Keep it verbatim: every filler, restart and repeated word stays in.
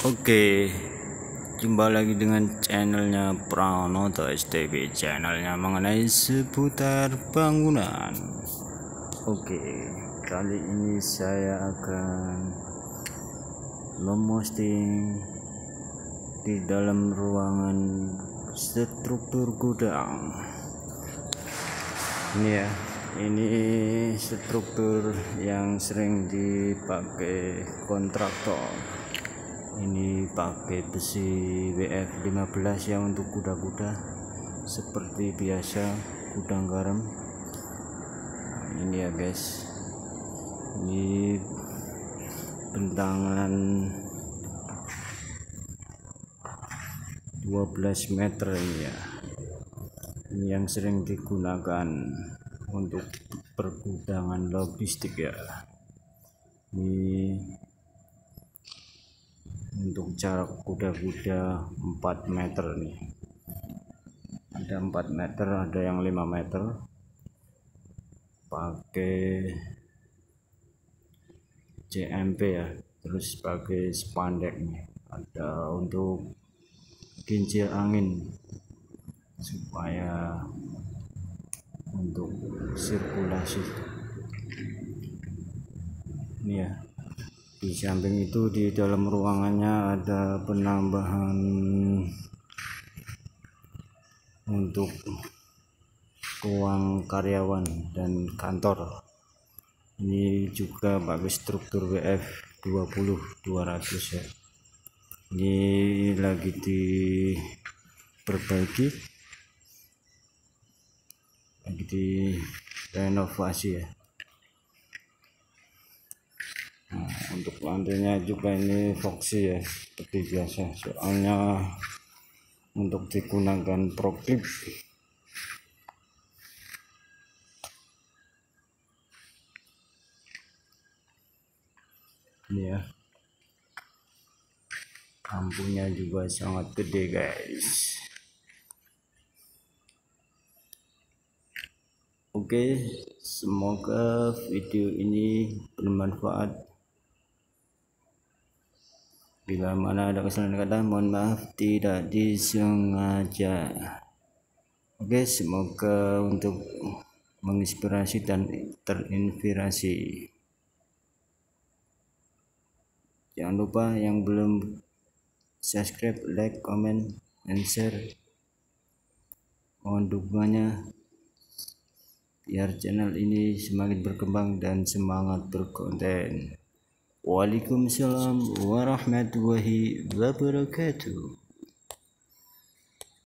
Oke, jumpa lagi dengan channelnya Pranoto S T V, channelnya mengenai seputar bangunan. Oke, kali ini saya akan memposting di dalam ruangan struktur gudang. Ini ya, ini struktur yang sering dipakai kontraktor. Ini pakai besi W F lima belas ya untuk kuda-kuda seperti biasa gudang garam. Nah, ini ya guys, ini bentangan dua belas meter ini ya, ini yang sering digunakan untuk pergudangan logistik ya. Ini untuk jarak kuda-kuda empat meter nih, ada empat meter, ada yang lima meter, pakai C M P ya, terus pakai spandek nih, ada untuk kincir angin supaya untuk sirkulasi. Ini ya, di samping itu di dalam ruangannya ada penambahan untuk ruang karyawan dan kantor. Ini juga pakai struktur W F dua puluh dua ratus ya. Ini lagi diperbaiki, lagi direnovasi ya. Nah, untuk lantainya juga ini voksi ya, seperti biasa, soalnya untuk digunakan proklip. Ini ya, lampunya juga sangat gede guys. Oke, semoga video ini bermanfaat. Bila mana ada kesalahan kata, mohon maaf, tidak disengaja. Oke, semoga untuk menginspirasi dan terinspirasi. Jangan lupa yang belum subscribe, like, comment, and share. Mohon dukungannya biar channel ini semakin berkembang dan semangat berkonten. Waalaikumsalam warahmatullahi wabarakatuh.